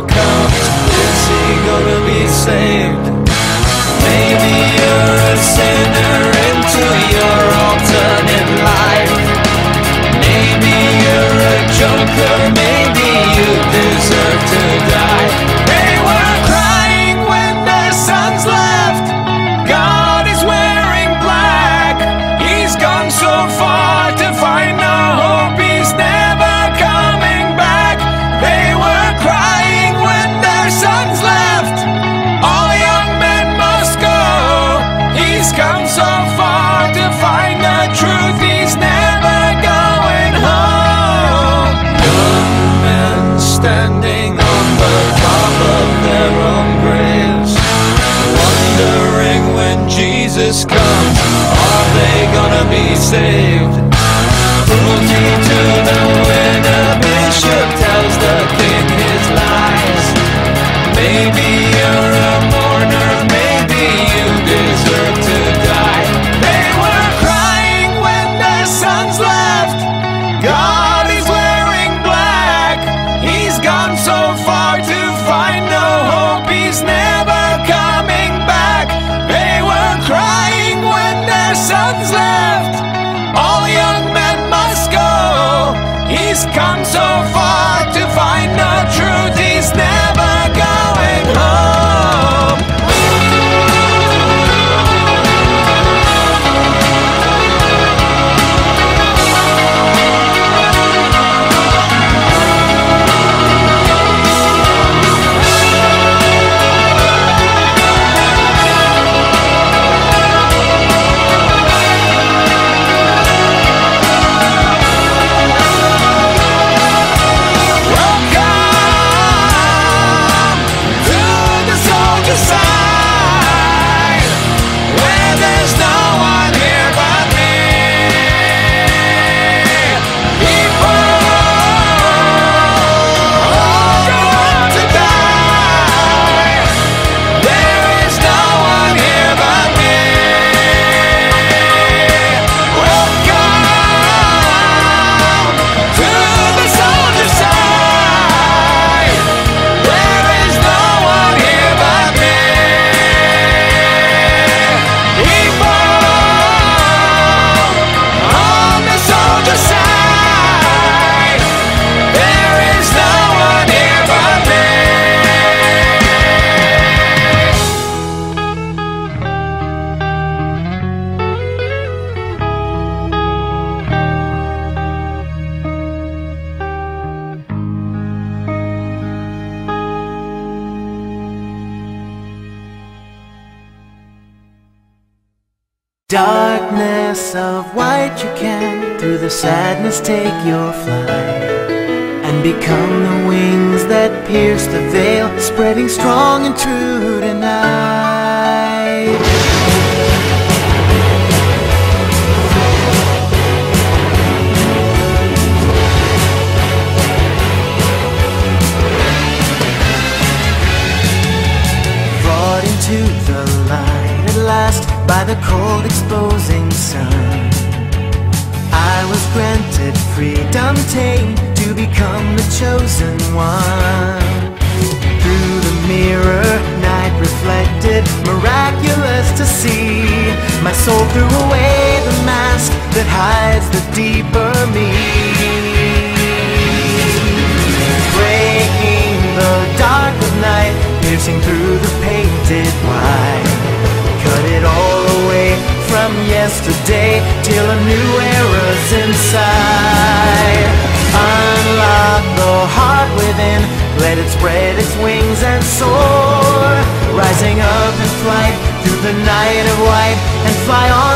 comes, is he gonna be saved? Maybe you're a sinner into your alternate life. Maybe you're a joker, maybe you deserve to die. They were crying when their sons left. God is wearing black. He's gone so far to find no hope. He's never coming back. They were crying when their sons left. All young men must go. He's come so far to find the truth. He's never going home. Young men standing on the top of their own graves, wondering when Jesus comes, are they gonna be saved? Prove me to the winner, bishop tells the king his lies. Maybe you're a mourner, maybe you deserve to die. They were crying when their sons left. God is wearing black. He's gone so far to find no hope. He's never coming back. They were crying when their sons left. All young men must go. He's come so far to find no truth. He's never going home. Darkness of white, you can through the sadness take your flight and become the wings that pierce the veil, spreading strong and true tonight. Brought into the light at last by the cold exposing sun, I was granted freedom tamed to become the chosen one. Through the mirror, night reflected, miraculous to see. My soul threw away the mask that hides the deeper me. Breaking the dark of night, piercing through the painted white. Cut it all away from yesterday till a new era's inside. Unlock the heart within, let it spread its wings and soar, rising up in flight through the night of white and fly on